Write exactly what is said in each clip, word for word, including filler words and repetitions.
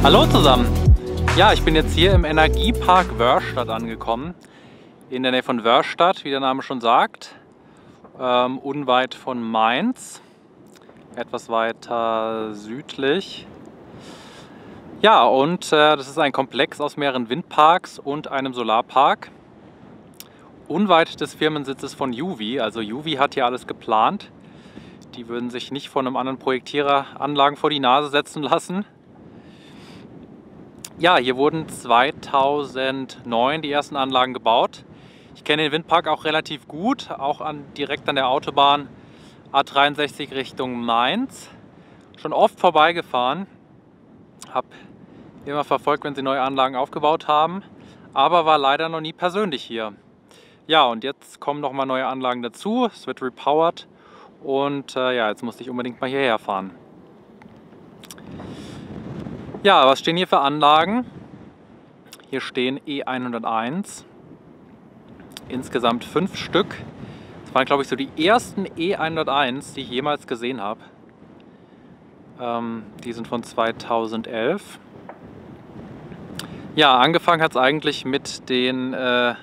Hallo zusammen! Ja, ich bin jetzt hier im Energiepark Wörrstadt angekommen. In der Nähe von Wörrstadt, wie der Name schon sagt. Ähm, unweit von Mainz. Etwas weiter südlich. Ja, und äh, das ist ein Komplex aus mehreren Windparks und einem Solarpark. Unweit des Firmensitzes von Juvi. Also Juvi hat hier alles geplant. Die würden sich nicht von einem anderen Projektierer Anlagen vor die Nase setzen lassen. Ja, hier wurden zweitausendneun die ersten Anlagen gebaut. Ich kenne den Windpark auch relativ gut, auch an, direkt an der Autobahn A dreiundsechzig Richtung Mainz. Schon oft vorbeigefahren, habe immer verfolgt, wenn sie neue Anlagen aufgebaut haben, aber war leider noch nie persönlich hier. Ja, und jetzt kommen noch mal neue Anlagen dazu, es wird repowered und äh, ja, jetzt musste ich unbedingt mal hierher fahren. Ja, was stehen hier für Anlagen? Hier stehen E hunderteins, insgesamt fünf Stück. Das waren, glaube ich, so die ersten E hunderteins, die ich jemals gesehen habe. Ähm, die sind von zweitausendelf. Ja, angefangen hat es eigentlich mit den äh,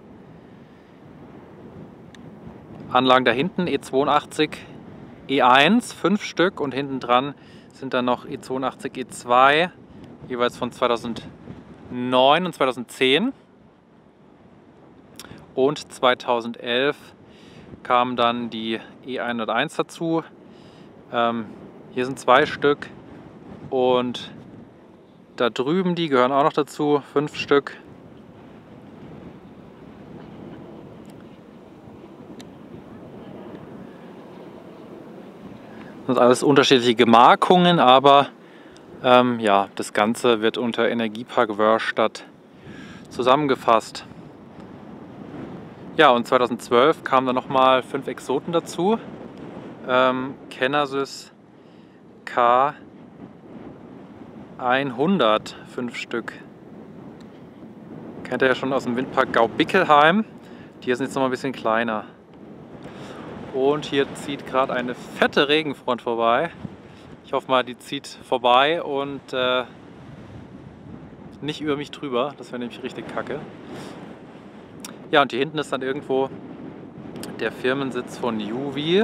Anlagen da hinten, E zweiundachtzig, E eins, fünf Stück, und hinten dran sind dann noch E zweiundachtzig, E zwei, jeweils von zweitausendneun und zweitausendzehn. Und zweitausendelf kamen dann die E hunderteins dazu. Ähm, hier sind zwei Stück und da drüben, die gehören auch noch dazu, fünf Stück. Das sind alles unterschiedliche Gemarkungen, aber ähm, ja, das Ganze wird unter Energiepark Wörrstadt zusammengefasst. Ja, und zweitausendzwölf kamen dann nochmal fünf Exoten dazu. Ähm, Kennersys K hundert, fünf Stück. Kennt ihr ja schon aus dem Windpark Gaubickelheim. Die hier sind jetzt noch mal ein bisschen kleiner. Und hier zieht gerade eine fette Regenfront vorbei. Ich hoffe mal, die zieht vorbei und äh, nicht über mich drüber. Das wäre nämlich richtig kacke. Ja, und hier hinten ist dann irgendwo der Firmensitz von Juvi.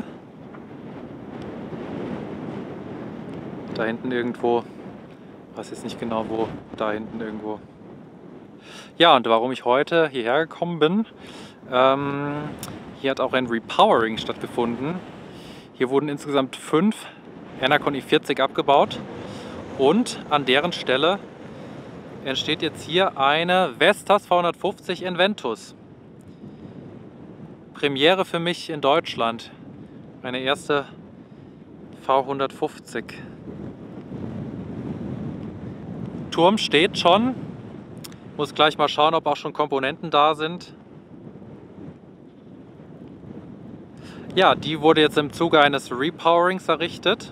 Da hinten irgendwo, ich weiß jetzt nicht genau wo, da hinten irgendwo. Ja, und warum ich heute hierher gekommen bin, ähm, hier hat auch ein Repowering stattgefunden. Hier wurden insgesamt fünf Enercon i vierzig abgebaut und an deren Stelle entsteht jetzt hier eine Vestas V hundertfünfzig Enventus. Premiere für mich in Deutschland. Meine erste V hundertfünfzig. Turm steht schon. Muss gleich mal schauen, ob auch schon Komponenten da sind. Ja, die wurde jetzt im Zuge eines Repowerings errichtet.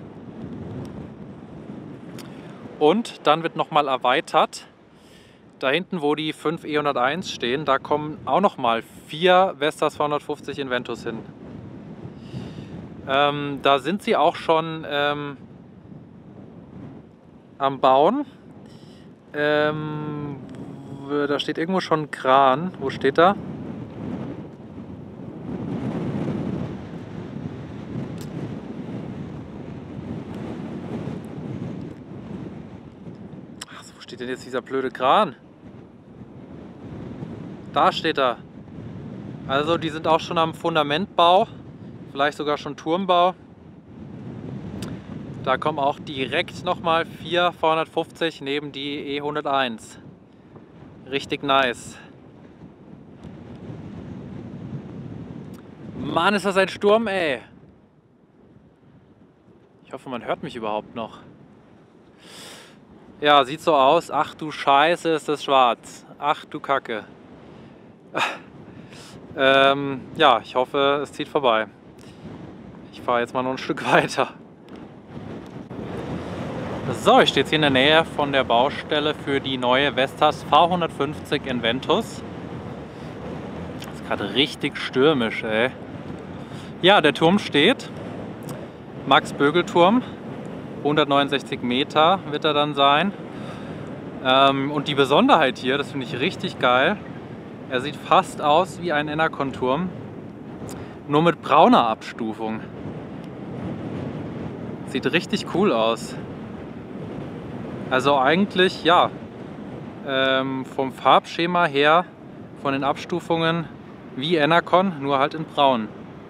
Und dann wird nochmal erweitert. Da hinten, wo die fünf E hunderteins stehen, da kommen auch nochmal vier Vestas V hundertfünfzig Enventus hin. Ähm, da sind sie auch schon ähm, am Bauen. Ähm, da steht irgendwo schon ein Kran. Wo steht er? Ach, wo steht denn jetzt dieser blöde Kran? Da steht er. Also die sind auch schon am Fundamentbau, vielleicht sogar schon Turmbau. Da kommen auch direkt nochmal vier V hundertfünfzig neben die E hunderteins. Richtig nice. Mann, ist das ein Sturm, ey. Ich hoffe, man hört mich überhaupt noch. Ja, sieht so aus. Ach du Scheiße, ist das schwarz. Ach du Kacke. ähm, ja, ich hoffe, es zieht vorbei. Ich fahre jetzt mal noch ein Stück weiter. So, ich stehe jetzt hier in der Nähe von der Baustelle für die neue Vestas V hundertfünfzig Enventus. Das ist gerade richtig stürmisch, ey. Ja, der Turm steht. Max-Bögel-Turm. hundertneunundsechzig Meter wird er dann sein. Ähm, und die Besonderheit hier, das finde ich richtig geil, er sieht fast aus wie ein Enercon-Turm, nur mit brauner Abstufung. Sieht richtig cool aus. Also eigentlich, ja, ähm, vom Farbschema her, von den Abstufungen wie Enercon, nur halt in braun.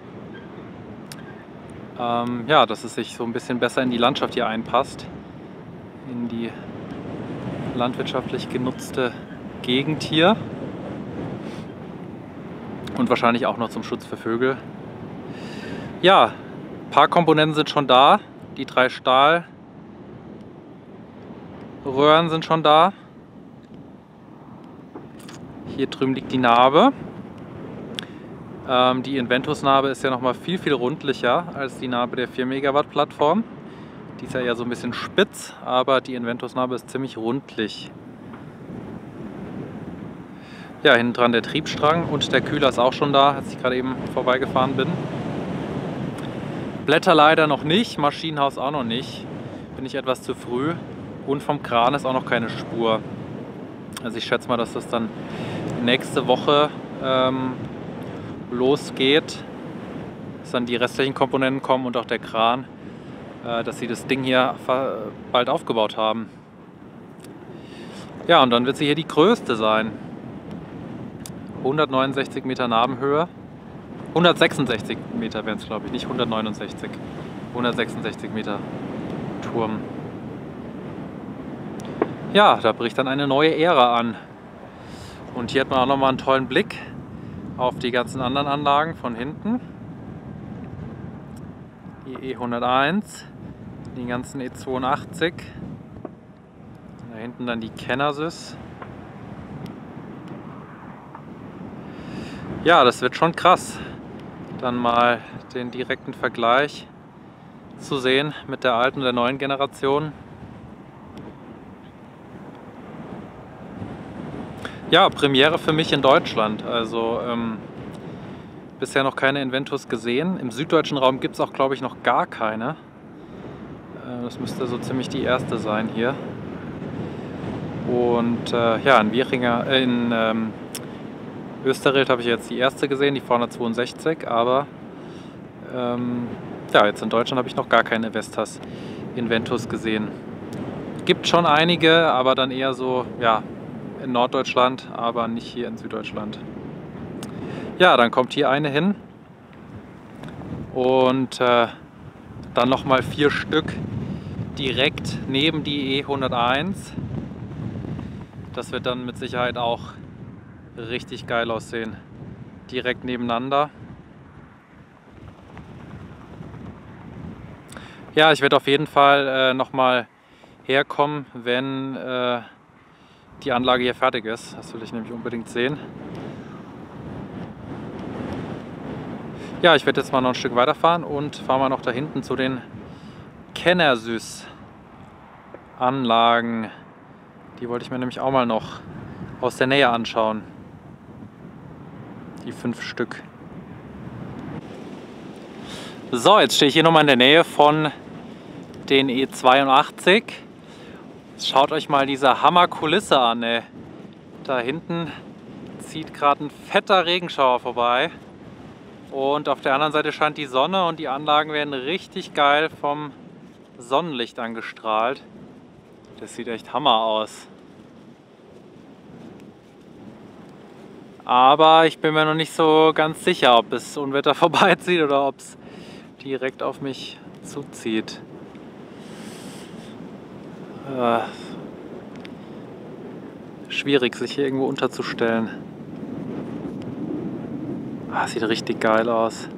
Ähm, ja, dass es sich so ein bisschen besser in die Landschaft hier einpasst, in die landwirtschaftlich genutzte Gegend hier. Und wahrscheinlich auch noch zum Schutz für Vögel. Ja, ein paar Komponenten sind schon da. Die drei Stahlröhren sind schon da. Hier drüben liegt die Narbe. Ähm, die Inventus-Narbe ist ja noch mal viel, viel rundlicher als die Narbe der vier Megawatt Plattform. Die ist ja eher so ein bisschen spitz, aber die Inventus-Narbe ist ziemlich rundlich. Ja, hinten dran der Triebstrang und der Kühler ist auch schon da, als ich gerade eben vorbeigefahren bin. Blätter leider noch nicht, Maschinenhaus auch noch nicht. Bin ich etwas zu früh. Und vom Kran ist auch noch keine Spur. Also ich schätze mal, dass das dann nächste Woche ähm, losgeht. Dass dann die restlichen Komponenten kommen und auch der Kran. Äh, dass sie das Ding hier bald aufgebaut haben. Ja, und dann wird sie hier die größte sein. hundertneunundsechzig Meter Nabenhöhe. hundertsechsundsechzig Meter wären es, glaube ich, nicht hundertneunundsechzig. hundertsechsundsechzig Meter Turm. Ja, da bricht dann eine neue Ära an. Und hier hat man auch nochmal einen tollen Blick auf die ganzen anderen Anlagen von hinten. Die E hunderteins, die ganzen E zweiundachtzig. Da hinten dann die Kennersys. Ja, das wird schon krass, dann mal den direkten Vergleich zu sehen mit der alten und der neuen Generation. Ja, Premiere für mich in Deutschland. Also ähm, bisher noch keine Inventus gesehen. Im süddeutschen Raum gibt es auch, glaube ich, noch gar keine. Äh, das müsste so ziemlich die erste sein hier. Und äh, ja, in Wieringer, äh, in ähm, Österreich habe ich jetzt die erste gesehen, die zweihundertzweiundsechzig, aber ähm, ja, jetzt in Deutschland habe ich noch gar keine Vestas Inventus gesehen. Gibt schon einige, aber dann eher so, ja, in Norddeutschland, aber nicht hier in Süddeutschland. Ja, dann kommt hier eine hin und äh, dann nochmal vier Stück direkt neben die E hunderteins. Das wird dann mit Sicherheit auch richtig geil aussehen. Direkt nebeneinander. Ja, ich werde auf jeden Fall äh, nochmal herkommen, wenn äh, die Anlage hier fertig ist. Das will ich nämlich unbedingt sehen. Ja, ich werde jetzt mal noch ein Stück weiterfahren und fahre mal noch da hinten zu den Kennersys Anlagen. Die wollte ich mir nämlich auch mal noch aus der Nähe anschauen. Die fünf Stück. So, jetzt stehe ich hier nochmal in der Nähe von den E zweiundachtzig. Schaut euch mal diese Hammerkulisse an, ey. Da hinten zieht gerade ein fetter Regenschauer vorbei. Und auf der anderen Seite scheint die Sonne und die Anlagen werden richtig geil vom Sonnenlicht angestrahlt. Das sieht echt Hammer aus. Aber ich bin mir noch nicht so ganz sicher, ob es Unwetter vorbeizieht oder ob es direkt auf mich zuzieht. Äh, schwierig, sich hier irgendwo unterzustellen. Ah, sieht richtig geil aus.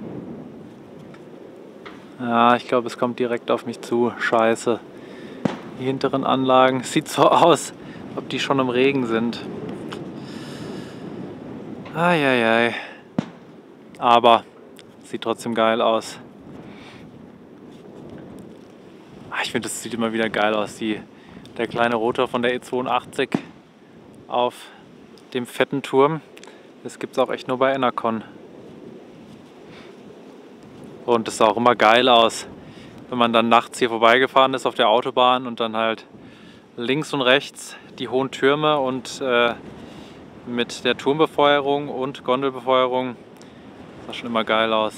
Ja, ich glaube, es kommt direkt auf mich zu. Scheiße. Die hinteren Anlagen. Sieht so aus, ob die schon im Regen sind. Eieiei. Aber sieht trotzdem geil aus. Ich finde, das sieht immer wieder geil aus. Die, der kleine Rotor von der E zweiundachtzig auf dem fetten Turm. Das gibt es auch echt nur bei Enercon. Und das sah auch immer geil aus, wenn man dann nachts hier vorbeigefahren ist auf der Autobahn und dann halt links und rechts die hohen Türme und äh, mit der Turmbefeuerung und Gondelbefeuerung sah schon immer geil aus.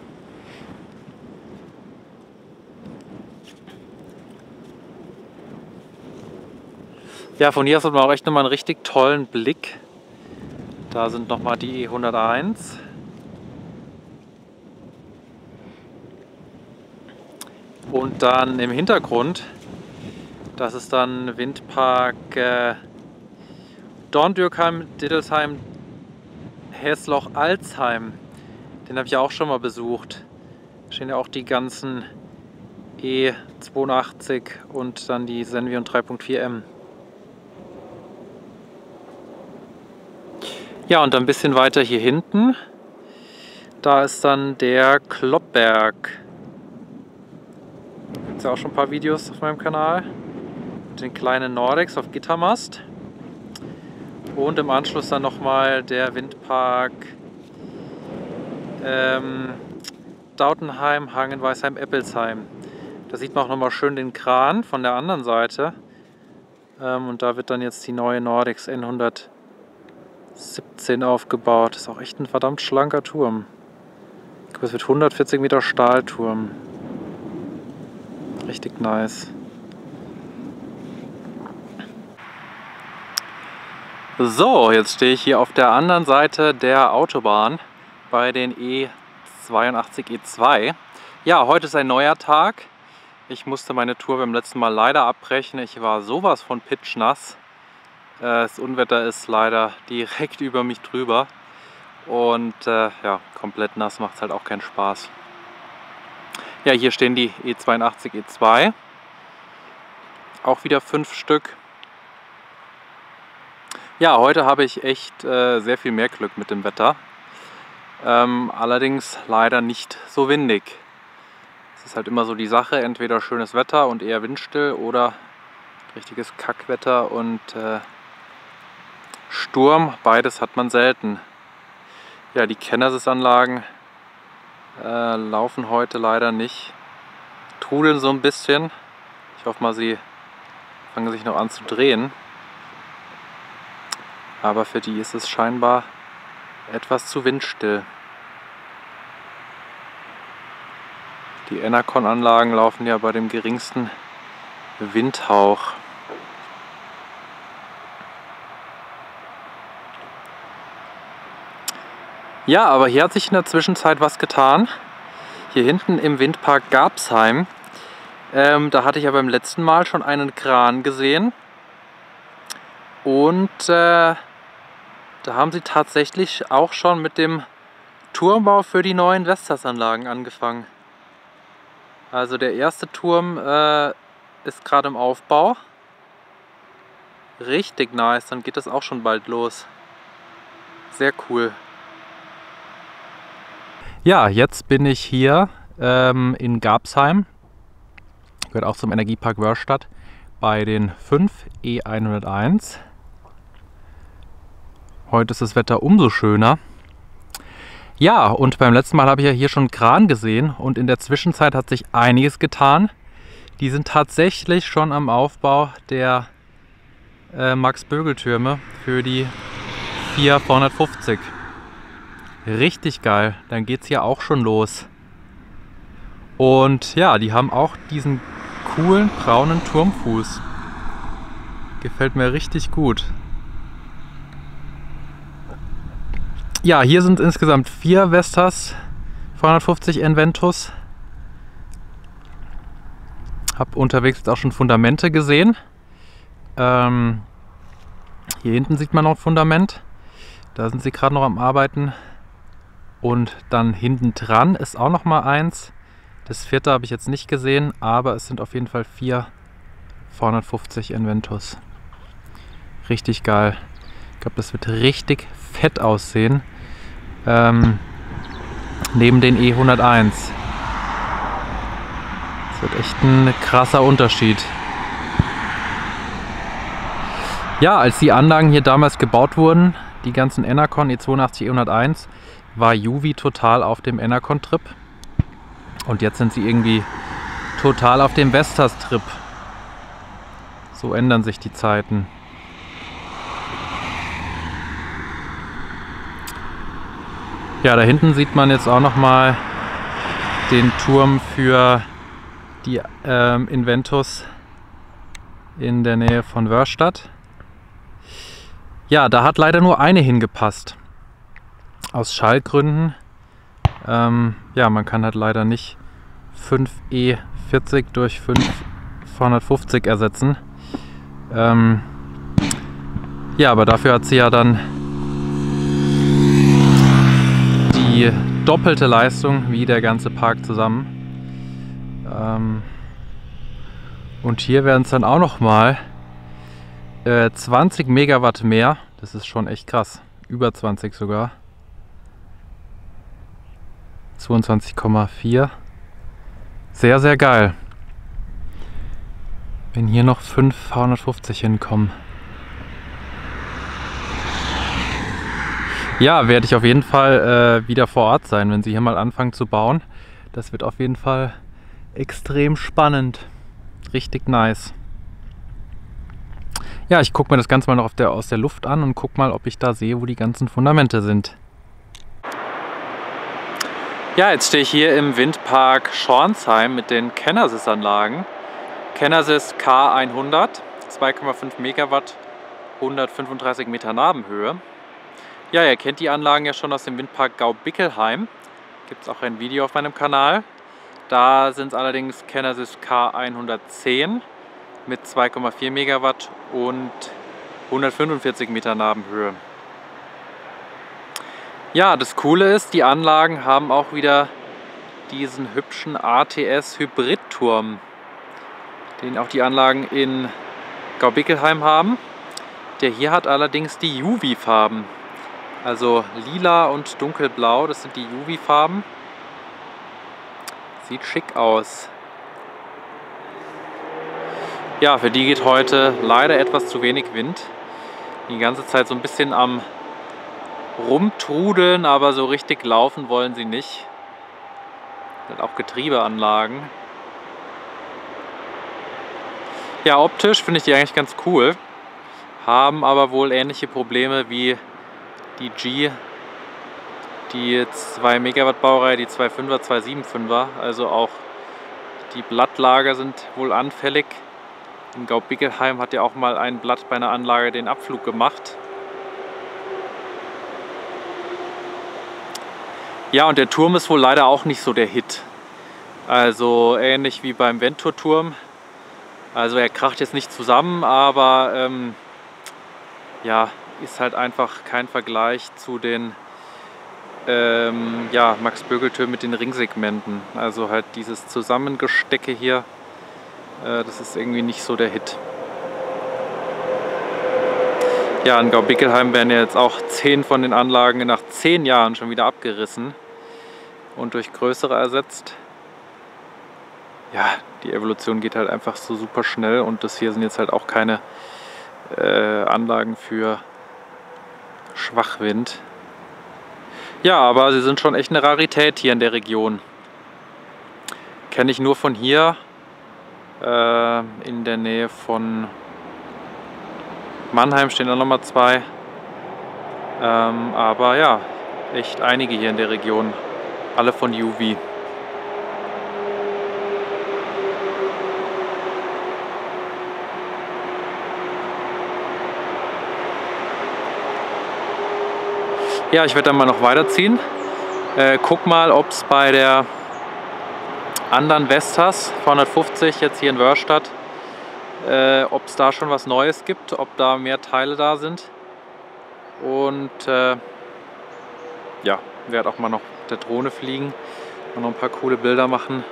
Ja, von hier aus hat man auch echt nochmal einen richtig tollen Blick. Da sind nochmal die E hunderteins. Und dann im Hintergrund, das ist dann Windpark äh, Dorndürkheim, Dittelsheim, Häsloch-Alzheim. Den habe ich auch schon mal besucht. Da stehen ja auch die ganzen E zweiundachtzig und dann die Senvion drei Punkt vier M. Ja, und ein bisschen weiter hier hinten, da ist dann der Kloppberg. Da gibt es ja auch schon ein paar Videos auf meinem Kanal. Mit den kleinen Nordex auf Gittermast. Und im Anschluss dann nochmal der Windpark ähm, Dautenheim, Hagenweisheim, Eppelsheim. Da sieht man auch nochmal schön den Kran von der anderen Seite. Ähm, und da wird dann jetzt die neue Nordex N hundertsiebzehn aufgebaut. Das ist auch echt ein verdammt schlanker Turm. Ich glaube, es wird hundertvierzig Meter Stahlturm. Richtig nice. So, jetzt stehe ich hier auf der anderen Seite der Autobahn bei den E zweiundachtzig E zwei. Ja, heute ist ein neuer Tag. Ich musste meine Tour beim letzten Mal leider abbrechen. Ich war sowas von pitschnass. Das Unwetter ist leider direkt über mich drüber. Und äh, ja, komplett nass macht es halt auch keinen Spaß. Ja, hier stehen die E zweiundachtzig E zwei. Auch wieder fünf Stück. Ja, heute habe ich echt äh, sehr viel mehr Glück mit dem Wetter. Ähm, allerdings leider nicht so windig. Es ist halt immer so die Sache, entweder schönes Wetter und eher windstill oder richtiges Kackwetter und äh, Sturm. Beides hat man selten. Ja, die Kennesis-Anlagen äh, laufen heute leider nicht. Trudeln so ein bisschen. Ich hoffe mal, sie fangen sich noch an zu drehen. Aber für die ist es scheinbar etwas zu windstill. Die Enercon-Anlagen laufen ja bei dem geringsten Windhauch. Ja, aber hier hat sich in der Zwischenzeit was getan. Hier hinten im Windpark Gabsheim. Ähm, da hatte ich ja beim letzten Mal schon einen Kran gesehen. Und äh, da haben sie tatsächlich auch schon mit dem Turmbau für die neuen Vestas-Anlagen angefangen. Also der erste Turm äh, ist gerade im Aufbau. Richtig nice, dann geht das auch schon bald los. Sehr cool. Ja, jetzt bin ich hier ähm, in Gabsheim. Gehört auch zum Energiepark Wörrstadt bei den fünf E hunderteins. Heute ist das Wetter umso schöner. Ja, und beim letzten Mal habe ich ja hier schon einen Kran gesehen und in der Zwischenzeit hat sich einiges getan. Die sind tatsächlich schon am Aufbau der äh, Max-Bögel-Türme für die vier vierhundertfünfzig. Richtig geil, dann geht es hier auch schon los. Und ja, die haben auch diesen coolen braunen Turmfuß. Gefällt mir richtig gut. Ja, hier sind insgesamt vier Vestas vierhundertfünfzig Enventus. Hab unterwegs jetzt auch schon Fundamente gesehen. Ähm, hier hinten sieht man noch ein Fundament. Da sind sie gerade noch am Arbeiten. Und dann hinten dran ist auch noch mal eins. Das vierte habe ich jetzt nicht gesehen, aber es sind auf jeden Fall vier vierhundertfünfzig Enventus. Richtig geil. Ich glaube, das wird richtig fett aussehen. Ähm, neben den E hunderteins. Das wird echt ein krasser Unterschied. Ja, als die Anlagen hier damals gebaut wurden, die ganzen Enercon E zweiundachtzig, E hunderteins, war Juvi total auf dem Enercon-Trip. Und jetzt sind sie irgendwie total auf dem Vestas-Trip. So ändern sich die Zeiten. Ja, da hinten sieht man jetzt auch noch mal den Turm für die ähm, Inventus in der Nähe von Wörrstadt. Ja, da hat leider nur eine hingepasst. Aus Schallgründen. Ähm, ja, man kann halt leider nicht fünf E vierzig durch fünf zweihundertfünfzig ersetzen. Ähm, ja, aber dafür hat sie ja dann die doppelte Leistung wie der ganze Park zusammen. Ähm, und hier werden es dann auch noch mal äh, zwanzig Megawatt mehr. Das ist schon echt krass. Über zwanzig sogar. zweiundzwanzig Komma vier. Sehr, sehr geil. Wenn hier noch fünf zweihundertfünfzig hinkommen. Ja, werde ich auf jeden Fall äh, wieder vor Ort sein, wenn sie hier mal anfangen zu bauen. Das wird auf jeden Fall extrem spannend. Richtig nice. Ja, ich gucke mir das Ganze mal noch auf der, aus der Luft an und gucke mal, ob ich da sehe, wo die ganzen Fundamente sind. Ja, jetzt stehe ich hier im Windpark Schornsheim mit den Kenesis-Anlagen. Kenesis K hundert, zwei Komma fünf Megawatt, hundertfünfunddreißig Meter Nabenhöhe. Ja, ihr kennt die Anlagen ja schon aus dem Windpark Gaubickelheim. Gibt es auch ein Video auf meinem Kanal. Da sind es allerdings Kenesis K hundertzehn mit zwei Komma vier Megawatt und hundertfünfundvierzig Meter Nabenhöhe. Ja, das Coole ist, die Anlagen haben auch wieder diesen hübschen A T S-Hybridturm, den auch die Anlagen in Gaubickelheim haben. Der hier hat allerdings die U V-Farben. Also lila und dunkelblau, das sind die U V-Farben. Sieht schick aus. Ja, für die geht heute leider etwas zu wenig Wind. Die ganze Zeit so ein bisschen am Rumtrudeln, aber so richtig laufen wollen sie nicht. Das sind auch Getriebeanlagen. Ja, optisch finde ich die eigentlich ganz cool. Haben aber wohl ähnliche Probleme wie die G, die zwei Megawatt Baureihe, die zwei Komma fünfer, zwei Komma fünfundsiebziger. Also auch die Blattlager sind wohl anfällig. In Gaubickelheim hat ja auch mal ein Blatt bei einer Anlage den Abflug gemacht. Ja, und der Turm ist wohl leider auch nicht so der Hit. Also ähnlich wie beim Ventur-Turm. Also er kracht jetzt nicht zusammen, aber ähm, ja, ist halt einfach kein Vergleich zu den ähm, ja, Max-Bögel-Türmen mit den Ringsegmenten. Also halt dieses Zusammengestecke hier, äh, das ist irgendwie nicht so der Hit. Ja, in Gaubickelheim werden ja jetzt auch zehn von den Anlagen nach zehn Jahren schon wieder abgerissen und durch größere ersetzt. Ja, die Evolution geht halt einfach so super schnell und das hier sind jetzt halt auch keine äh, Anlagen für Schwachwind. Ja, aber sie sind schon echt eine Rarität hier in der Region. Kenne ich nur von hier, äh, in der Nähe von Mannheim stehen auch nochmal zwei. Ähm, aber ja, echt einige hier in der Region. Alle von U V. Ja, ich werde dann mal noch weiterziehen. Äh, guck mal, ob es bei der anderen Vestas zweihundertfünfzig jetzt hier in Wörrstadt, äh, ob es da schon was Neues gibt, ob da mehr Teile da sind. Und äh, ja, werde auch mal noch mit der Drohne fliegen und noch ein paar coole Bilder machen.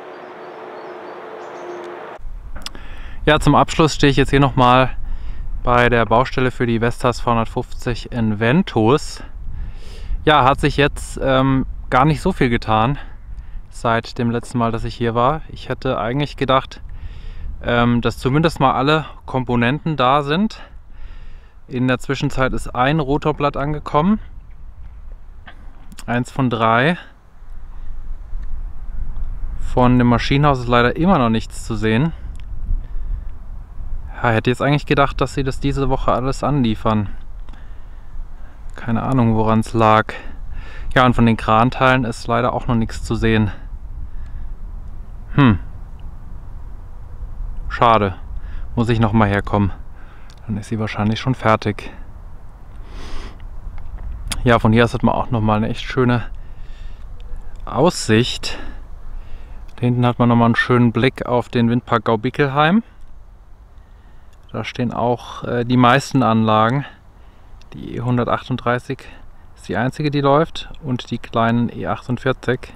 Ja, zum Abschluss stehe ich jetzt hier nochmal bei der Baustelle für die Vestas zweihundertfünfzig Inventus. Ja, hat sich jetzt ähm, gar nicht so viel getan seit dem letzten Mal, dass ich hier war. Ich hätte eigentlich gedacht, ähm, dass zumindest mal alle Komponenten da sind. In der Zwischenzeit ist ein Rotorblatt angekommen. Eins von drei. Von dem Maschinenhaus ist leider immer noch nichts zu sehen. Ja, hätte jetzt eigentlich gedacht, dass sie das diese Woche alles anliefern. Keine Ahnung, woran es lag. Ja, und von den Kranteilen ist leider auch noch nichts zu sehen. Hm. Schade. Muss ich nochmal herkommen. Dann ist sie wahrscheinlich schon fertig. Ja, von hier aus hat man auch nochmal eine echt schöne Aussicht. Da hinten hat man nochmal einen schönen Blick auf den Windpark Gaubickelheim. Da stehen auch äh, die meisten Anlagen. Die E hundertachtunddreißig ist die einzige, die läuft, und die kleinen E achtundvierzig.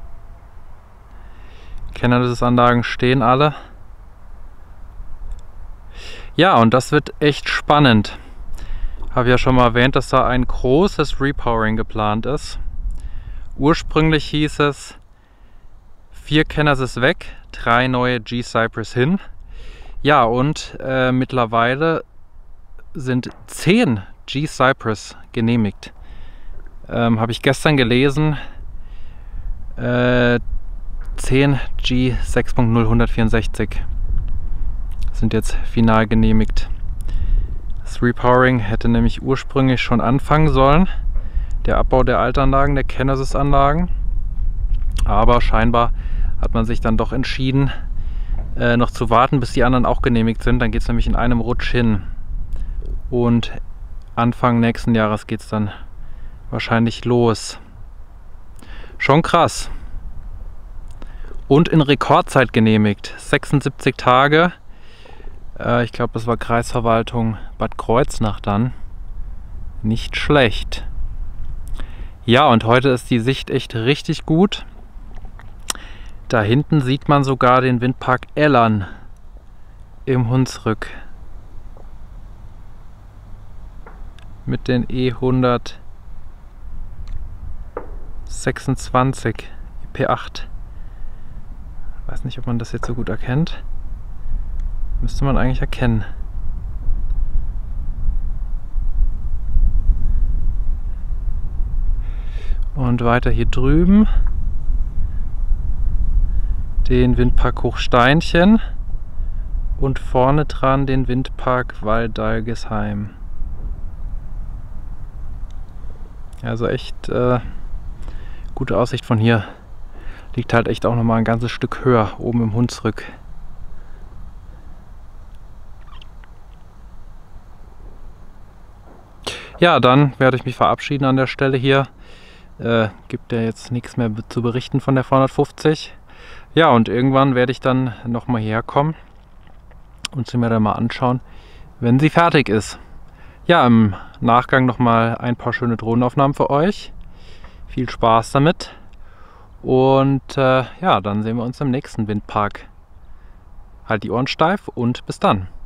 Kennerlys-Anlagen stehen alle. Ja, und das wird echt spannend. Habe ja schon mal erwähnt, dass da ein großes Repowering geplant ist. Ursprünglich hieß es, vier Kennerlys weg, drei neue G-Cypress hin. Ja, und äh, mittlerweile sind zehn G-Cypress genehmigt. Ähm, Habe ich gestern gelesen. Äh, zehn G sechs Punkt null hundertvierundsechzig sind jetzt final genehmigt. Das Repowering hätte nämlich ursprünglich schon anfangen sollen. Der Abbau der Altanlagen, der Kennerlys-Anlagen. Aber scheinbar hat man sich dann doch entschieden, äh, noch zu warten, bis die anderen auch genehmigt sind. Dann geht es nämlich in einem Rutsch hin. Und Anfang nächsten Jahres geht es dann wahrscheinlich los. Schon krass. Und in Rekordzeit genehmigt. sechsundsiebzig Tage. Äh, ich glaube, das war Kreisverwaltung Bad Kreuznach dann. Nicht schlecht. Ja, und heute ist die Sicht echt richtig gut. Da hinten sieht man sogar den Windpark Ellern im Hunsrück. Mit den E hundertsechsundzwanzig, E P acht. Weiß nicht, ob man das jetzt so gut erkennt. Müsste man eigentlich erkennen. Und weiter hier drüben den Windpark Hochsteinchen und vorne dran den Windpark Waldeilgesheim. Also echt äh, gute Aussicht von hier. Liegt halt echt auch nochmal ein ganzes Stück höher, oben im Hunsrück. Ja, dann werde ich mich verabschieden an der Stelle hier. Äh, gibt ja jetzt nichts mehr zu berichten von der vierhundertfünfzig. Ja, und irgendwann werde ich dann nochmal herkommen und sie mir dann mal anschauen, wenn sie fertig ist. Ja, im Nachgang nochmal ein paar schöne Drohnenaufnahmen für euch. Viel Spaß damit. Und äh, ja, dann sehen wir uns im nächsten Windpark. Halt die Ohren steif und bis dann.